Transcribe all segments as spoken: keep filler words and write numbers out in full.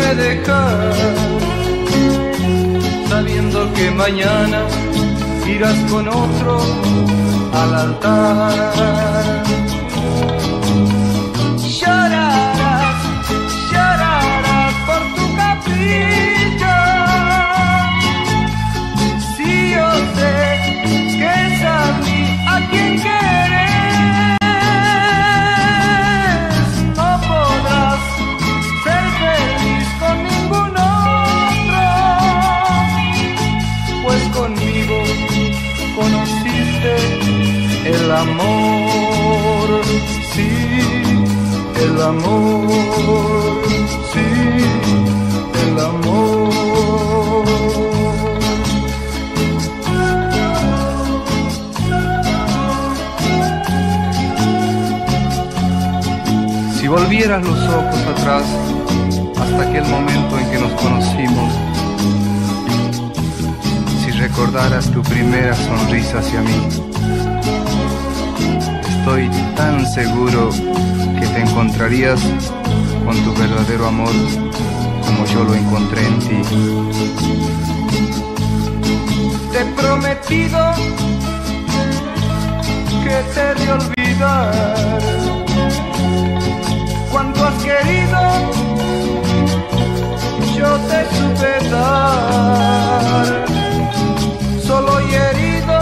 me dejas, sabiendo que mañana irás con otro al altar. Llorarás, llorarás por tu capricho. Si yo sé que es a mí a quien quieres, no podrás ser feliz con ningún otro, pues conmigo conociste el amor, sí, el amor, sí, el amor. Si volvieras los ojos atrás hasta aquel momento en que nos conocimos, si recordaras tu primera sonrisa hacia mí, estoy tan seguro que te encontrarías con tu verdadero amor como yo lo encontré en ti. Te he prometido que te he de olvidar cuanto has querido, yo te supe dar, solo y herido,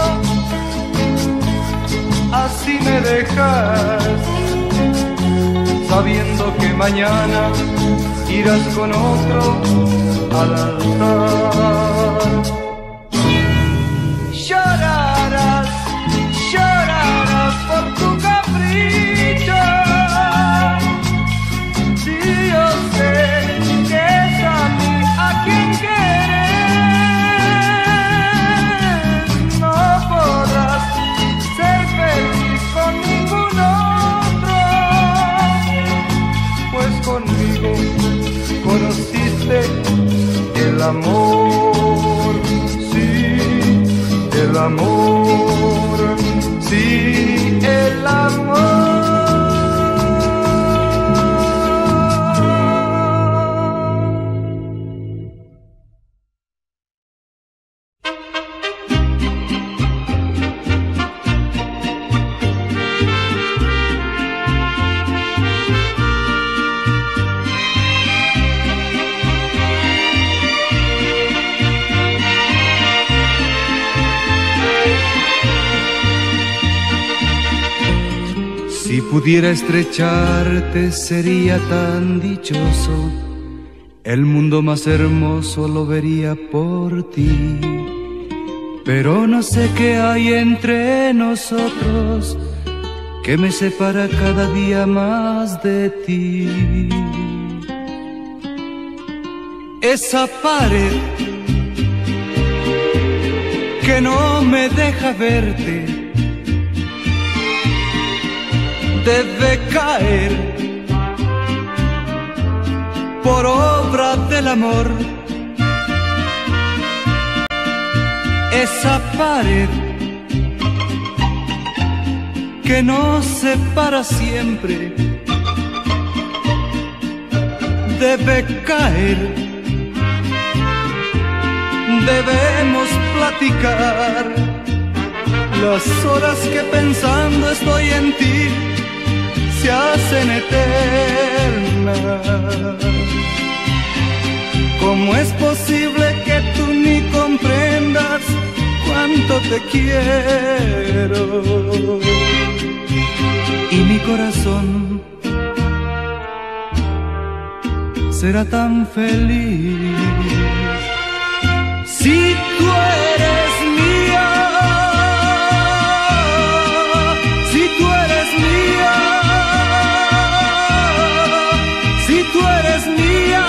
así me dejas, sabiendo que mañana irás con otro al altar. Llorarás, llorarás por tu capricho. Si yo sé que es a mí a quien quieres, no podrás ser feliz con ningún otro, pues conmigo conociste el amor, sí, el amor, sí, el amor. Si pudiera estrecharte sería tan dichoso, el mundo más hermoso lo vería por ti. Pero no sé qué hay entre nosotros que me separa cada día más de ti. Esa pared que no me deja verte debe caer por obra del amor. Esa pared que nos separa siempre debe caer. Debemos platicar las horas que pensando estoy en ti se hacen eternas. ¿Cómo es posible que tú ni comprendas cuánto te quiero? Y mi corazón será tan feliz si tú eres mía, si tú eres mía, si tú eres mía.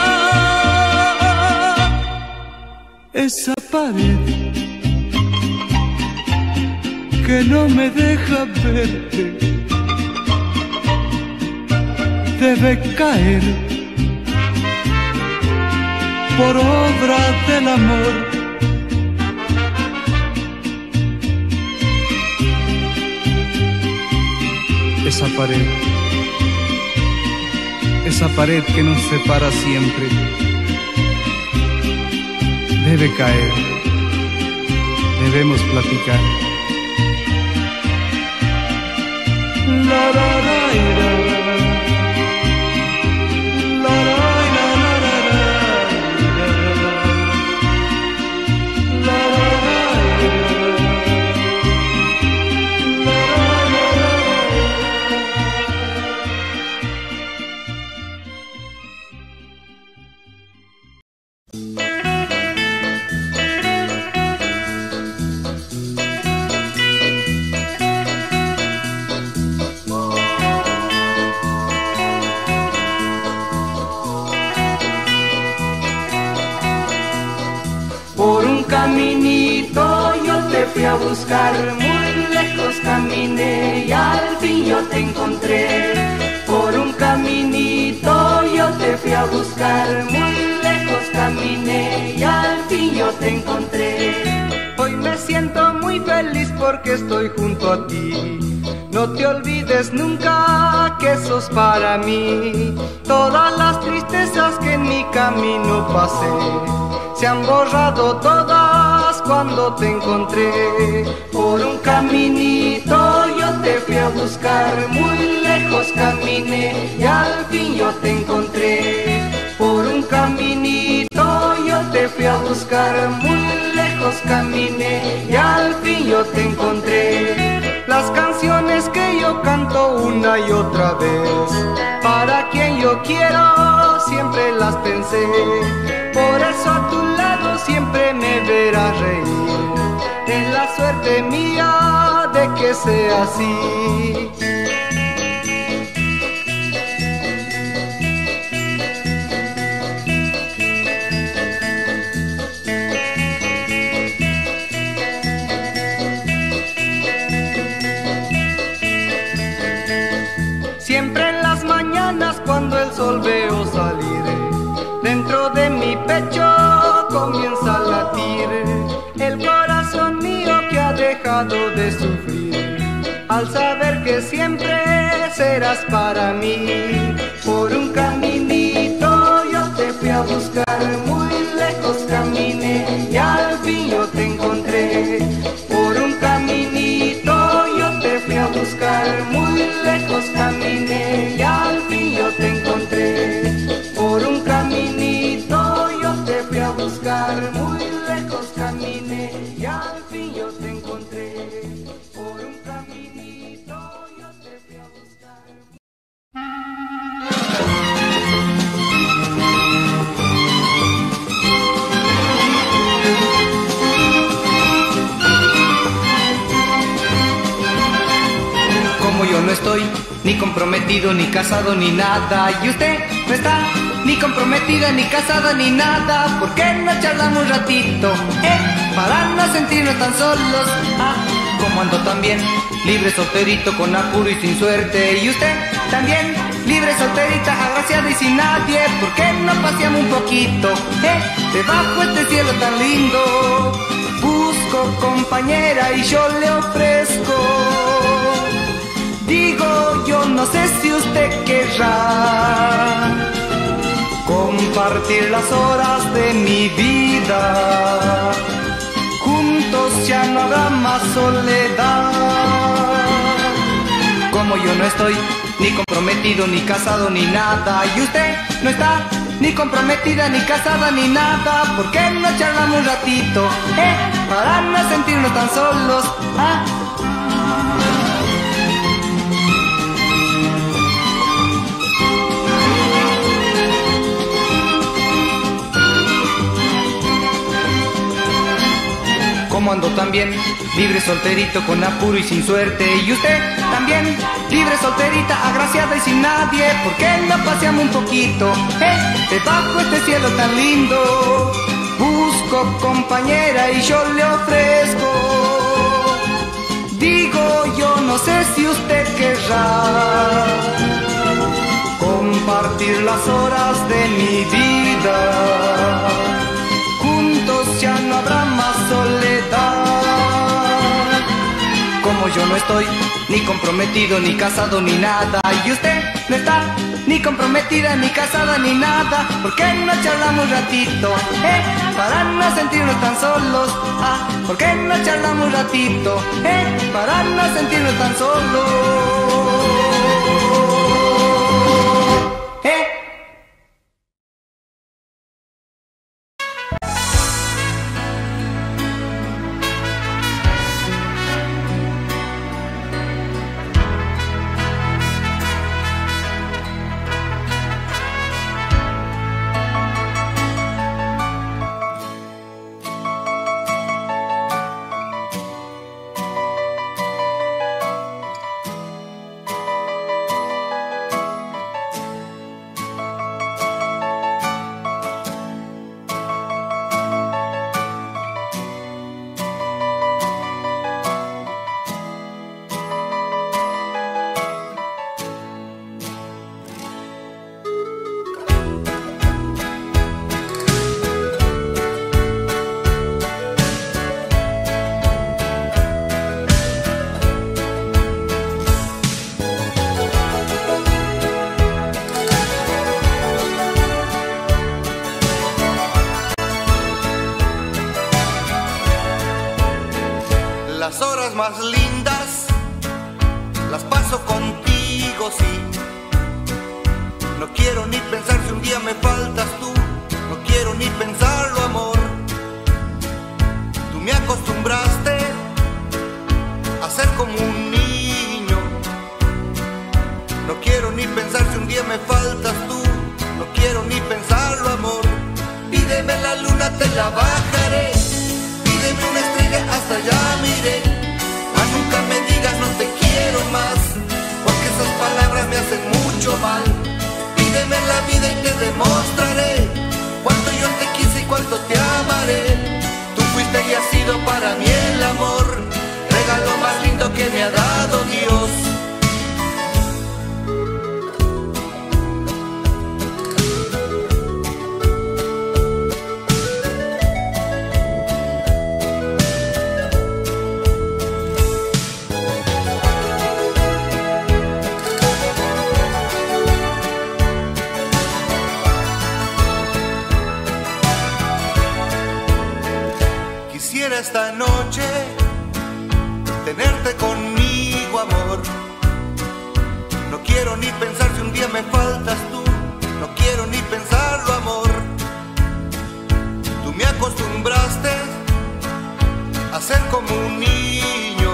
Esa pared que no me deja verte debe caer por obra del amor. Esa pared, esa pared que nos separa siempre, debe caer. Debemos platicar. La, la, la, la. A buscar, muy lejos caminé y al fin yo te encontré. Por un caminito yo te fui a buscar, muy lejos caminé y al fin yo te encontré. Hoy me siento muy feliz porque estoy junto a ti. No te olvides nunca que sos para mí. Todas las tristezas que en mi camino pasé se han borrado todas cuando te encontré. Por un caminito yo te fui a buscar, muy lejos caminé y al fin yo te encontré. Por un caminito yo te fui a buscar, muy lejos caminé y al fin yo te encontré. Las canciones que yo canto una y otra vez, para quien yo quiero siempre las pensé. Por eso a tu lado siempre me verás reír. Es la suerte mía de que sea así. Siempre en las mañanas cuando el sol veo salir, dentro de mi pecho comienza a latir el corazón mío que ha dejado de sufrir, al saber que siempre serás para mí. Por un caminito yo te fui a buscar, muy lejos caminé y al fin yo te encontré. Por un caminito yo te fui a buscar, muy lejos caminé y al fin yo te encontré. Por un caminito yo te fui a buscar, muy lejos caminé y al fin yo te encontré. Por un caminito yo te fui a buscar. Como yo no estoy ni comprometido, ni casado, ni nada, y usted no está ni comprometida, ni casada, ni nada, ¿por qué no charlamos un ratito? Eh, para no sentirnos tan solos. Ah, como ando también, libre, solterito, con apuro y sin suerte, y usted también, libre, solterita, agraciada y sin nadie, ¿por qué no paseamos un poquito? Eh, debajo este cielo tan lindo, busco compañera y yo le ofrezco. Digo, yo no sé si usted querrá compartir las horas de mi vida. Juntos ya no habrá más soledad. Como yo no estoy ni comprometido, ni casado, ni nada, y usted no está ni comprometida, ni casada, ni nada, ¿por qué no charlamos un ratito? Eh, para no sentirnos tan solos. Ah. Como ando también, libre, solterito, con apuro y sin suerte, y usted también, libre, solterita, agraciada y sin nadie, ¿por qué no paseamos un poquito? Eh, debajo este cielo tan lindo, busco compañera y yo le ofrezco. Digo, yo no sé si usted querrá compartir las horas de mi vida. Juntos ya no habrá más soledad. Como como yo no estoy ni comprometido, ni casado, ni nada. Y usted no está ni comprometida, ni casada, ni nada. ¿Por qué no charlamos un ratito, eh? Para no sentirnos tan solos. Ah, ¿por qué no charlamos un ratito, eh? Para no sentirnos tan solos, eh. Las horas más lindas las paso contigo, sí. No quiero ni pensar si un día me faltas tú. No quiero ni pensarlo, amor. Tú me acostumbraste a ser como un niño. No quiero ni pensar si un día me faltas tú. No quiero ni pensarlo, amor. Pídeme la luna, te la bajaré. Pídeme una estrella, hasta allá miré. Mas nunca me digas no te quiero más, porque esas palabras me hacen mucho mal. Pídeme la vida y te demostraré cuánto yo te quise y cuánto te amaré. Tú fuiste y has sido para mí el amor, regalo más lindo que me ha dado Dios. Quisiera esta noche tenerte conmigo, amor. No quiero ni pensar si un día me faltas tú. No quiero ni pensarlo, amor. Tú me acostumbraste a ser como un niño.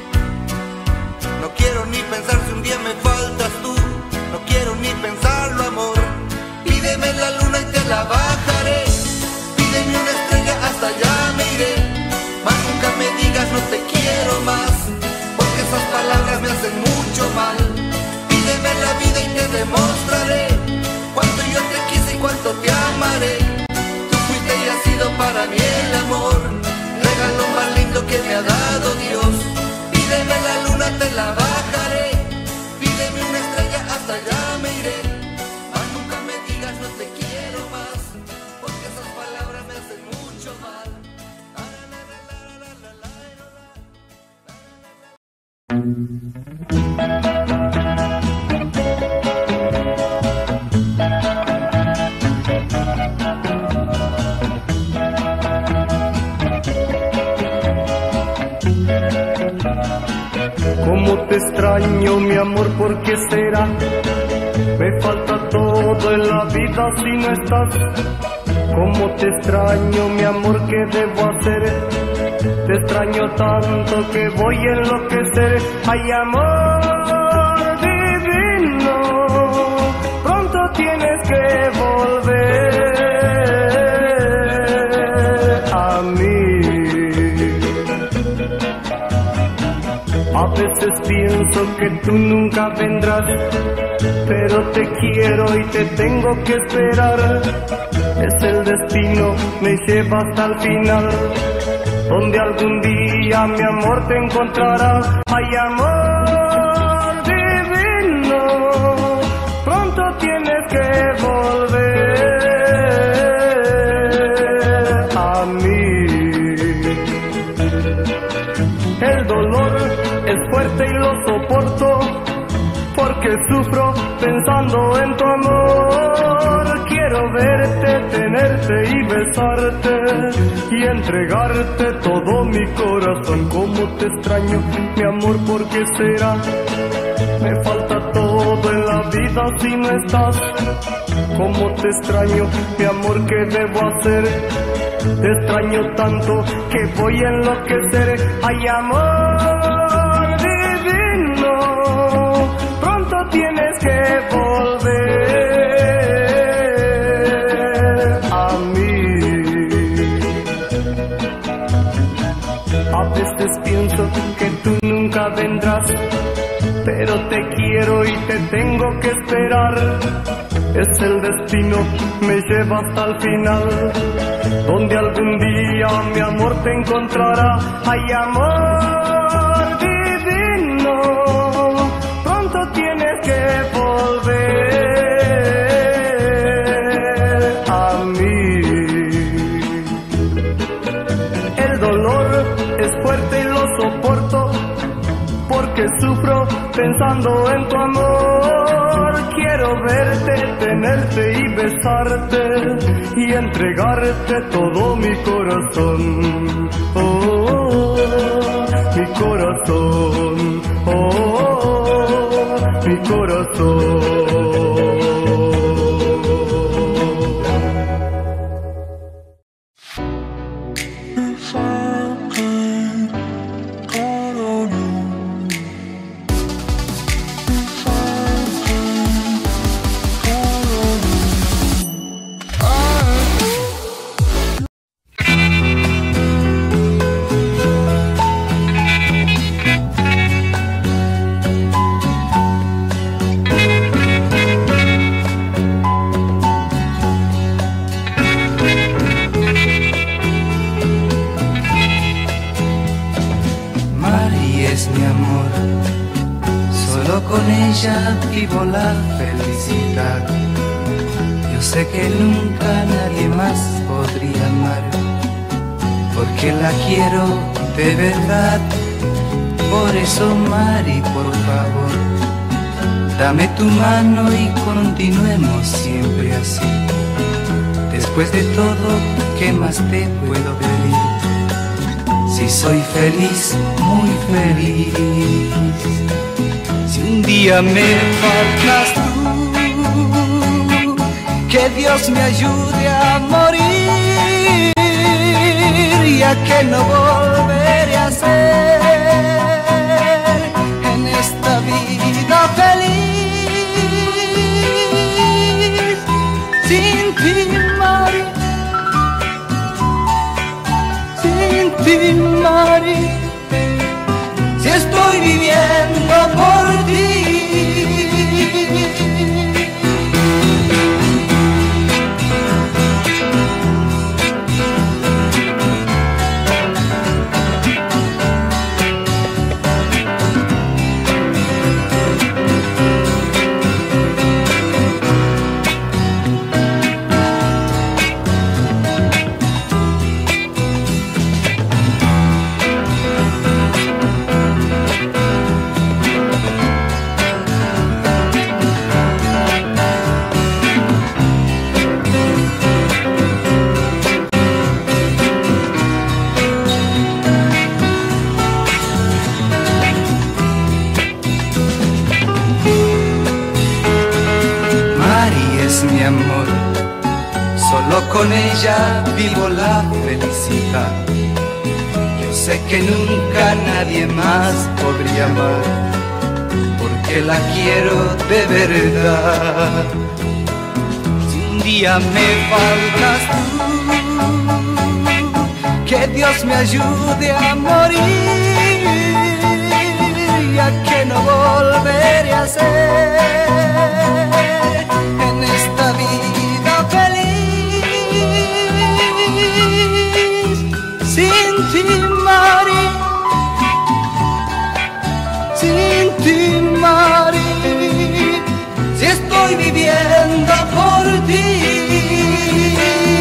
No quiero ni pensar si un día me faltas tú. No quiero ni pensarlo, amor. Pídeme la luna y te la bajaré. Pídeme una estrella, hasta allá me iré. Mas nunca me digas no te quiero más, porque esas palabras me hacen mucho mal. Pídeme la vida y te demostraré cuánto yo te quise y cuánto te amaré. Tú fuiste y has sido para mí el amor, regalo más lindo que me ha dado Dios. Pídeme la luna, te la bajaré. Pídeme una estrella, hasta allá me iré. Mas nunca me digas no te quiero más, porque esas palabras me hacen mucho mal. Cómo te extraño, mi amor, ¿por qué será? Me falta todo en la vida si no estás. Cómo te extraño, mi amor, ¿qué debo hacer? Te extraño tanto que voy a enloquecer. Ay, amor divino, pronto tienes que volver a mí. A veces pienso que tú nunca vendrás, pero te quiero y te tengo que esperar. Es el destino, me lleva hasta el final, donde algún día mi amor te encontrará. Ay, amor divino, pronto tienes que volver a mí. El dolor es porque sufro pensando en tu amor. Quiero verte, tenerte y besarte y entregarte todo mi corazón. Cómo te extraño, mi amor, ¿por qué será? Me falta todo en la vida si no estás. Cómo te extraño, mi amor, ¿qué debo hacer? Te extraño tanto que voy a enloquecer. Ay, amor divino, pronto tienes que volver a mí. A veces pienso que tú nunca vendrás, pero te quiero y te tengo que esperar. Es el destino, me lleva hasta el final, donde algún día mi amor te encontrará. Ay, amor divino, pronto tienes que volver a mí. El dolor es fuerte y lo soporto, porque sufro pensando en tu amor. Quiero verte, tenerte y besarte y entregarte todo mi corazón. Oh, oh, oh, mi corazón. Oh, oh, oh, mi corazón. Vivo la felicidad. Yo sé que nunca nadie más podría amar, porque la quiero de verdad. Por eso, Mari, por favor, dame tu mano y continuemos siempre así. Después de todo, ¿qué más te puedo pedir? Si soy feliz, muy feliz. Si un día me faltas tú, que Dios me ayude a morir, ya que no volveré a ser en esta vida feliz. Sin ti, Mari, sin ti, Mari, si estoy viviendo por ti. Mi amor, solo con ella vivo la felicidad. Yo sé que nunca nadie más podría amar, porque la quiero de verdad. Si un día me faltas tú, que Dios me ayude a morir, ya que no volveré a ser en esta vida feliz. Sin ti, Mari, sin ti, Mari, si estoy viviendo por ti.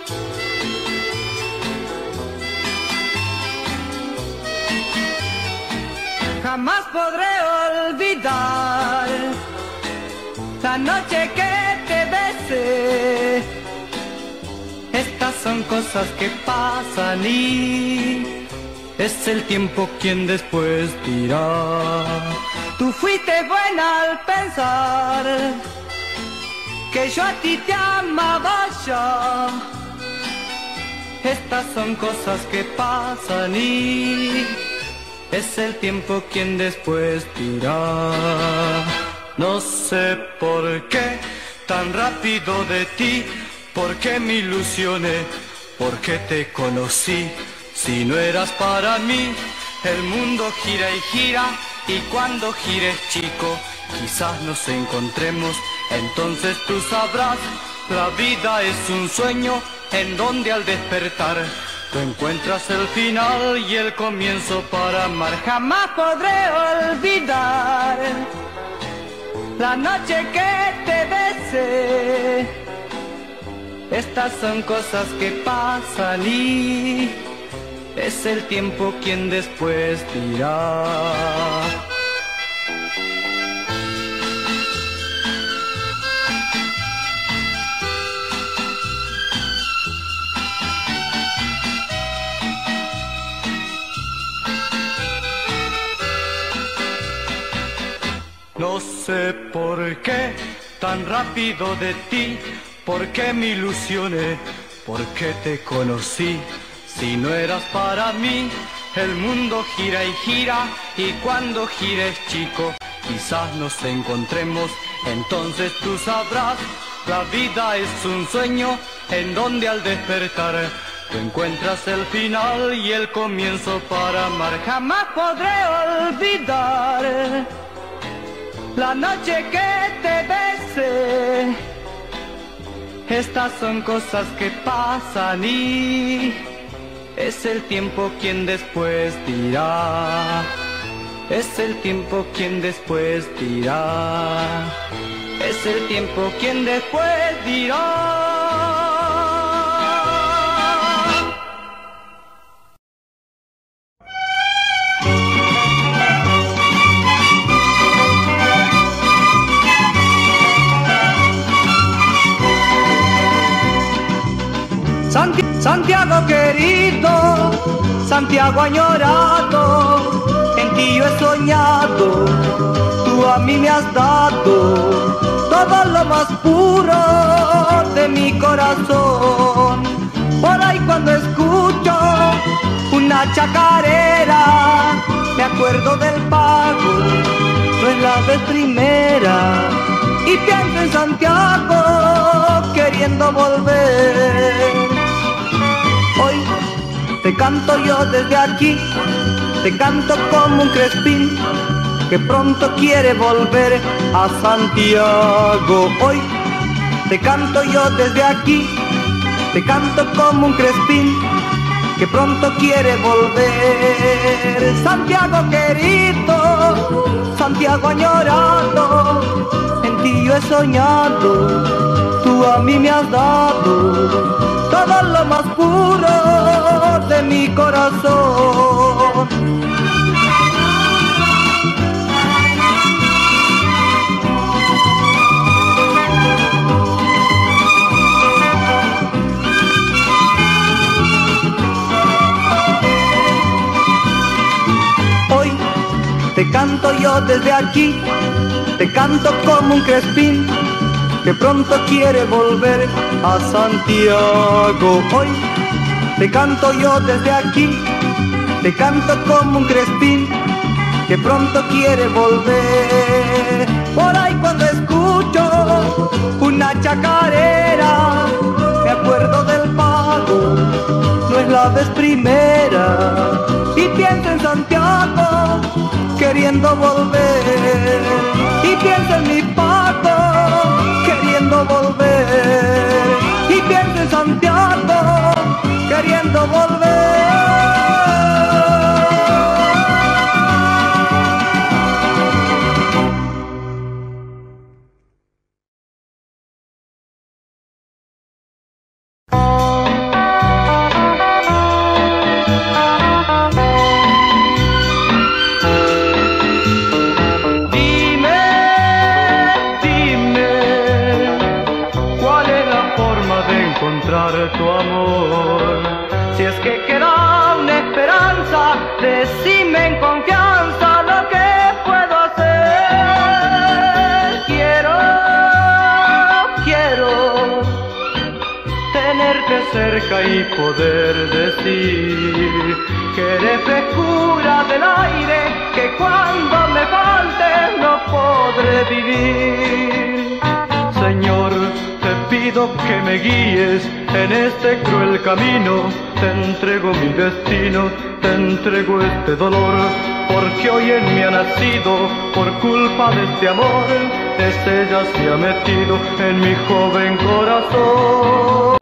Jamás podré olvidar la noche que te besé. Estas son cosas que pasan y es el tiempo quien después dirá. Tú fuiste buena al pensar que yo a ti te amaba ya. Estas son cosas que pasan y es el tiempo quien después dirá. No sé por qué tan rápido de ti, por qué me ilusioné, por qué te conocí. Si no eras para mí, el mundo gira y gira, y cuando gires, chico, quizás nos encontremos. Entonces tú sabrás, la vida es un sueño en donde al despertar tú encuentras el final y el comienzo para amar. Jamás podré olvidar la noche que te besé. Estas son cosas que pasan y es el tiempo quien después dirá. No sé por qué tan rápido de ti, por qué me ilusioné, por qué te conocí. Si no eras para mí, el mundo gira y gira, y cuando gires, chico, quizás nos encontremos. Entonces tú sabrás, la vida es un sueño en donde al despertar tú encuentras el final y el comienzo para amar. Jamás podré olvidar la noche que te besé. Estas son cosas que pasan y es el tiempo quien después dirá. Es el tiempo quien después dirá. Es el tiempo quien después dirá. Santiago querido, Santiago añorado, en ti yo he soñado, tú a mí me has dado todo lo más puro de mi corazón. Por ahí cuando escucho una chacarera, me acuerdo del pago, no es la vez primera, y pienso en Santiago queriendo volver. Hoy te canto yo desde aquí, te canto como un crespín que pronto quiere volver a Santiago. Hoy te canto yo desde aquí, te canto como un crespín que pronto quiere volver. Santiago querido, Santiago añorado, en ti yo he soñado, tú a mí me has dado todo lo más puro de mi corazón. Hoy te canto yo desde aquí, te canto como un crespín que pronto quiere volver a Santiago. Hoy te canto yo desde aquí, te canto como un crespín que pronto quiere volver. Por ahí cuando escucho una chacarera, me acuerdo del pago, no es la vez primera, y pienso en Santiago queriendo volver, y pienso en mi pago queriendo volver, y pienso en Santiago queriendo volver. encontrar tu amor. Si es que queda una esperanza, decime en confianza lo que puedo hacer. Quiero, quiero tenerte cerca y poder decir que eres frescura del aire, que cuando me falte no podré vivir. Señor, te pido que me guíes en este cruel camino, te entrego mi destino, te entrego este dolor, porque hoy en mí ha nacido, por culpa de este amor, ese ya se ha metido en mi joven corazón.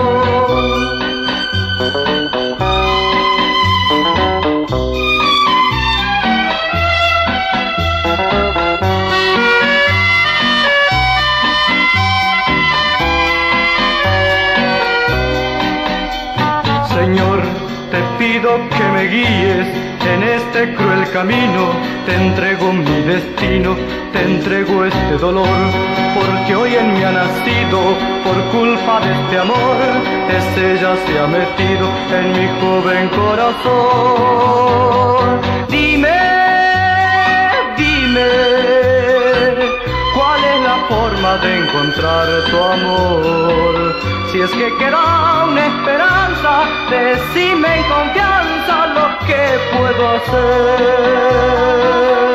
Señor, te pido que me guíes en este cruel camino, te entrego mi destino, te entrego este dolor, porque hoy en mí ha nacido, por culpa de este amor, ese ya se ha metido en mi joven corazón. Dime, dime, ¿cuál es la forma de encontrar tu amor? Si es que queda una esperanza, decime en confianza lo que puedo hacer.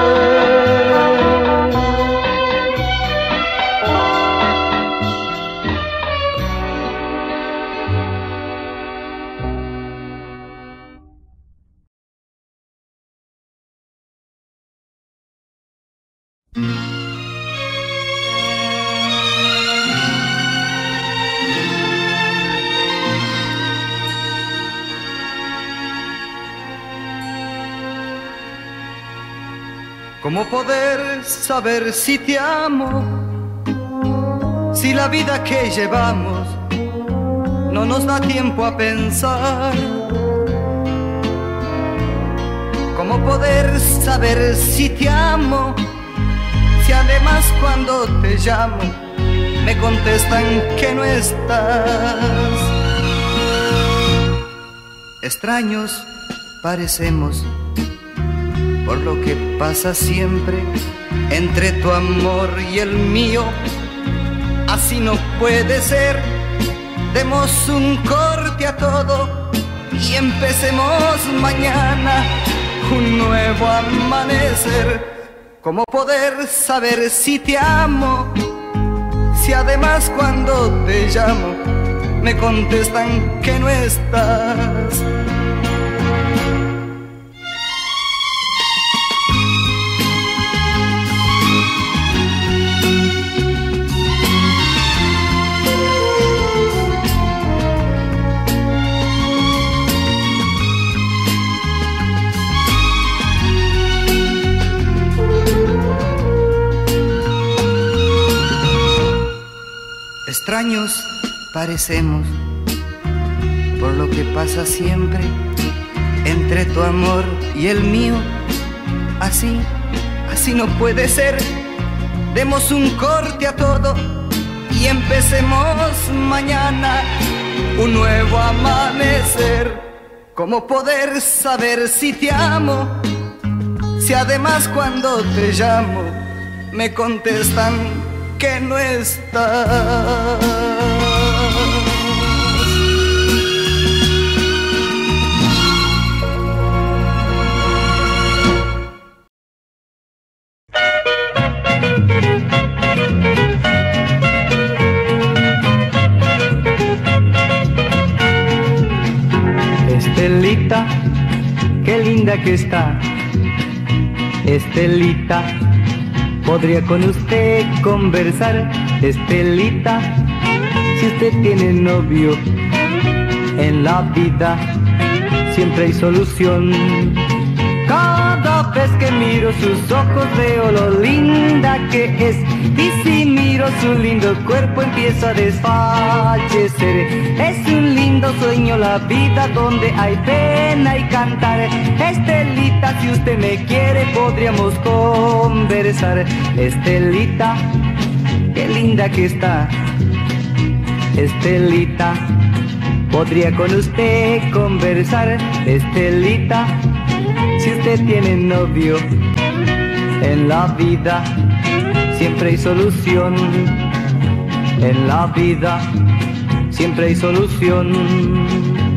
¿Cómo poder saber si te amo? Si la vida que llevamos no nos da tiempo a pensar. ¿Cómo poder saber si te amo? Si además cuando te llamo me contestan que no estás. Extraños parecemos por lo que pasa siempre entre tu amor y el mío. Así no puede ser. Demos un corte a todo y empecemos mañana un nuevo amanecer. ¿Cómo poder saber si te amo? Si además cuando te llamo me contestan que no estás. Extraños parecemos por lo que pasa siempre entre tu amor y el mío. Así, así no puede ser. Demos un corte a todo y empecemos mañana un nuevo amanecer. ¿Cómo poder saber si te amo? Si además cuando te llamo me contestan que no estás. Estelita, qué linda que está. Estelita, podría con usted conversar. Estelita, si usted tiene novio, en la vida siempre hay solución. Cada vez que miro sus ojos veo lo linda que es, y si miro su lindo cuerpo empiezo a desfallecer. Es un lindo sueño la vida donde hay pena y cantar. Estelita, si usted me quiere podríamos conversar. Estelita, qué linda que está. Estelita, podría con usted conversar. Estelita, si usted tiene novio, en la vida siempre hay solución. En la vida siempre hay solución.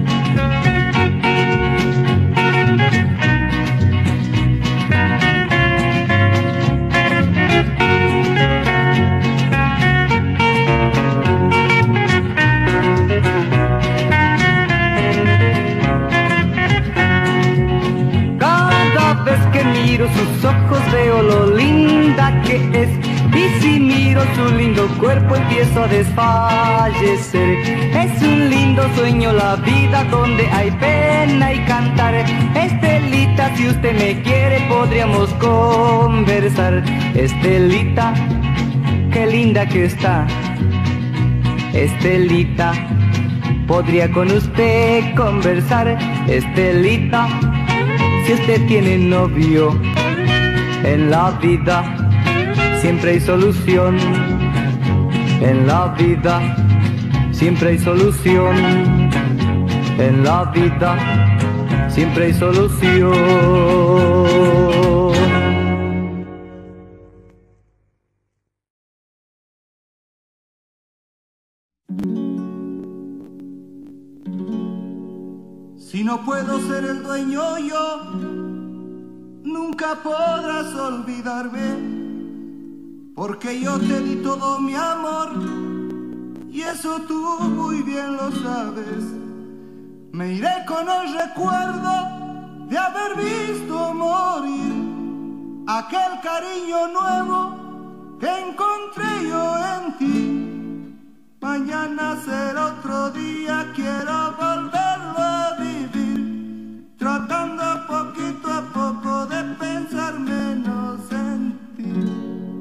Sus ojos veo lo linda que es, y si miro su lindo cuerpo empiezo a desfallecer. Es un lindo sueño la vida donde hay pena y cantar. Estelita, si usted me quiere podríamos conversar. Estelita, qué linda que está. Estelita, podría con usted conversar. Estelita, si usted tiene novio, en la vida siempre hay solución. En la vida siempre hay solución. En la vida siempre hay solución. Si no puedo ser el dueño yo, nunca podrás olvidarme, porque yo te di todo mi amor, y eso tú muy bien lo sabes. Me iré con el recuerdo de haber visto morir aquel cariño nuevo que encontré yo en ti. Mañana será otro día, quiero volverlo a vivir, tratando poquito a poco de pensar menos en ti.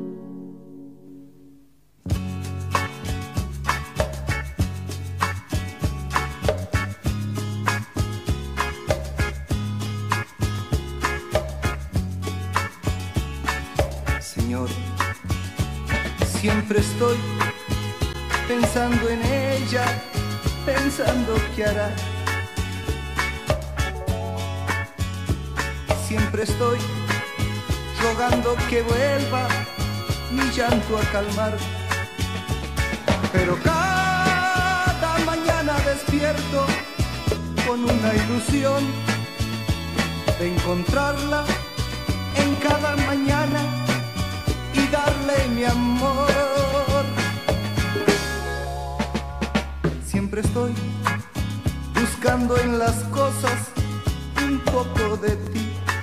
Señor, siempre estoy pensando en ella, pensando qué hará. Siempre estoy rogando que vuelva mi llanto a calmar. Pero cada mañana despierto con una ilusión de encontrarla en cada mañana y darle mi amor. Siempre estoy buscando en las cosas un poco de ti,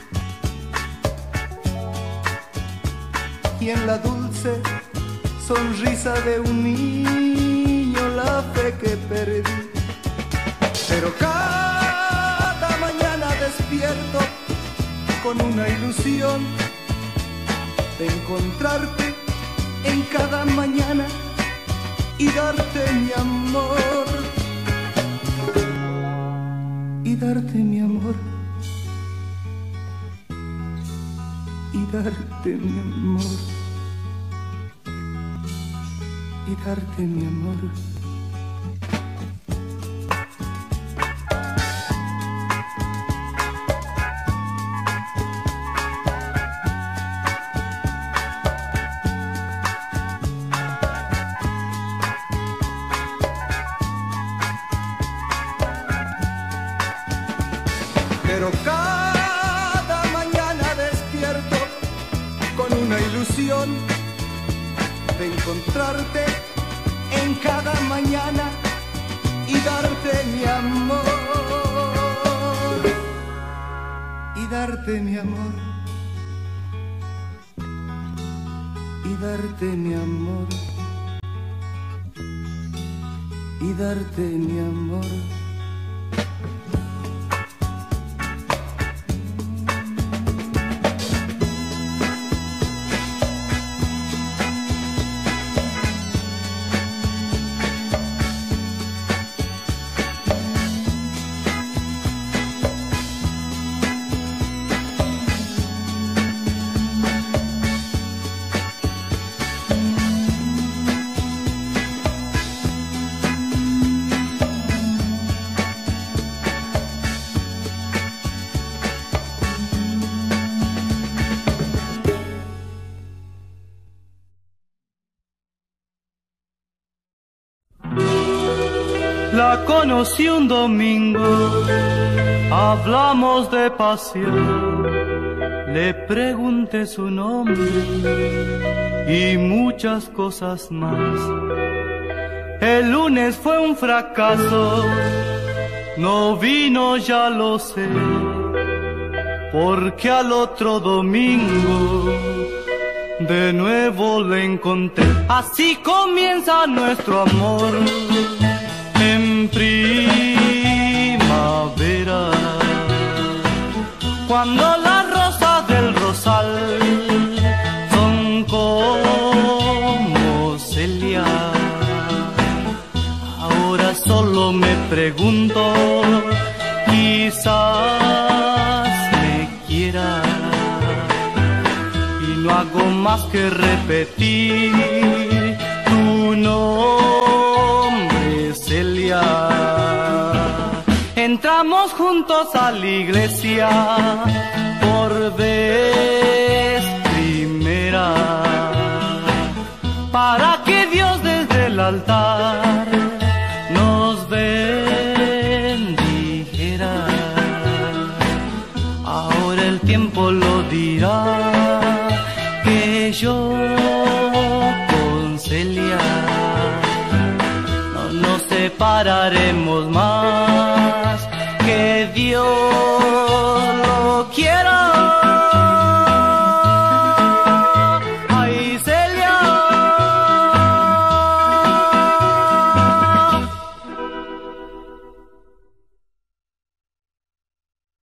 y en la dulce sonrisa de un niño la fe que perdí. Pero cada mañana despierto con una ilusión de encontrarte en cada mañana y darte mi amor, y darte mi amor, y darte mi amor, y darte mi amor. Pero cada mañana despierto con una ilusión de encontrarte en cada mañana y darte mi amor, y darte mi amor, y darte mi amor, y darte mi amor. La conocí un domingo, hablamos de pasión, le pregunté su nombre y muchas cosas más. El lunes fue un fracaso, no vino, ya lo sé, porque al otro domingo de nuevo le encontré. Así comienza nuestro amor en primavera, cuando las rosas del rosal son como celia. Ahora solo me pregunto, quizás me quiera, y no hago más que repetir tu nombre, Celia. Entramos juntos a la iglesia por vez primera, para que Dios desde el altar nos bendijera. Ahora el tiempo lo dirá, que yo con Celia no nos separaremos más.